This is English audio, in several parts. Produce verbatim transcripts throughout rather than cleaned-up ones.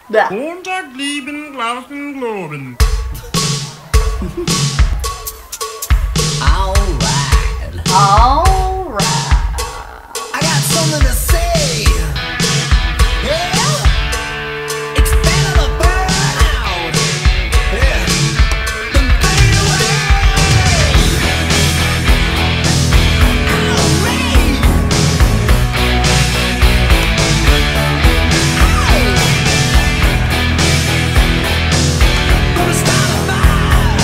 Yeah. Montag, lieben, glauben, globen. Alright. Alright. I got something to say. Yeah. It's better to burn out. Yeah. Than fade away. Alright. Gonna start a fire.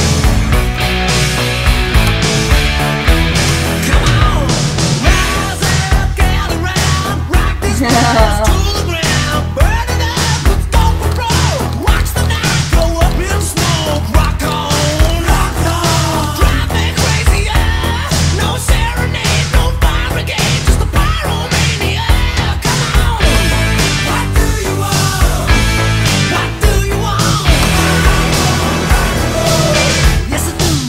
Come on, rise up, gather round, rock this place to the ground, burn it up, let's go for broke. Watch the night go up in smoke. Rock on, rock on, drive me crazy, yeah. No serenade, no fire brigade, just a pyromania. Come on, what do you want? What do you want? Yes, I do.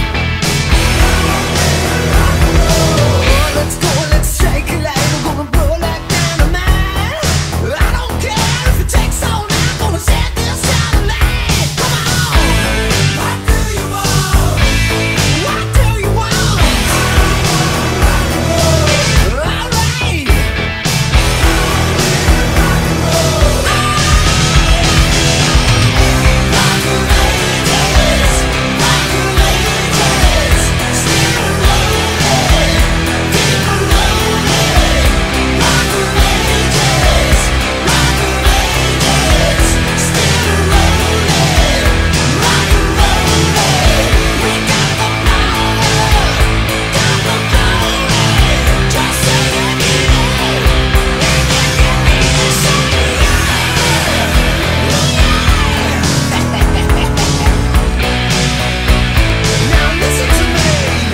Let's go, let's shake it like we're gonna blow like dynamite. I don't care if it takes all night, gonna set this out alight. Come on, what do you want? What do you want? Alright. Now listen to me.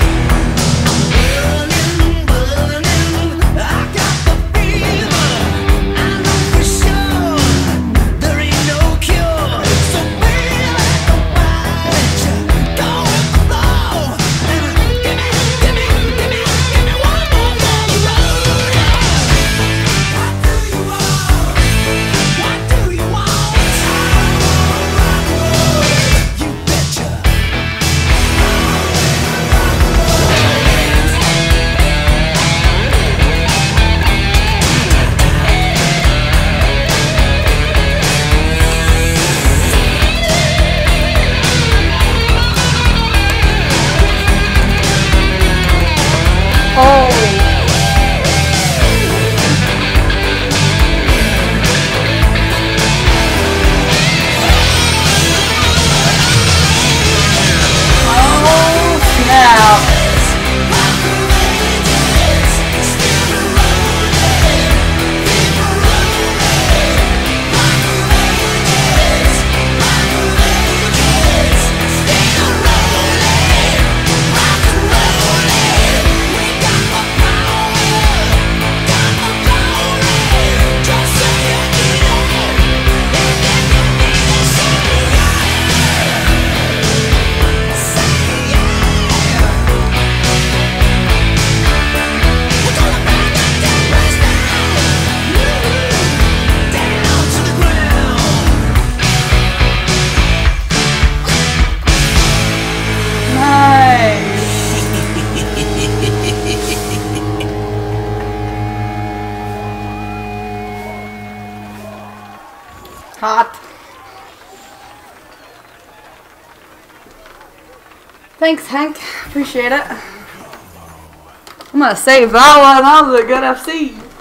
Burning, burning, I got the fever. I know for sure there ain't no cure. So baby, let the fire go with the flow. Give me, give me, give me, give me one more for the road. What do you want? What do you want? You betcha. Oh. Oh, snap. Nice. Hot. Thanks, Hank. Appreciate it. I'm gonna save that one. That was a good F C.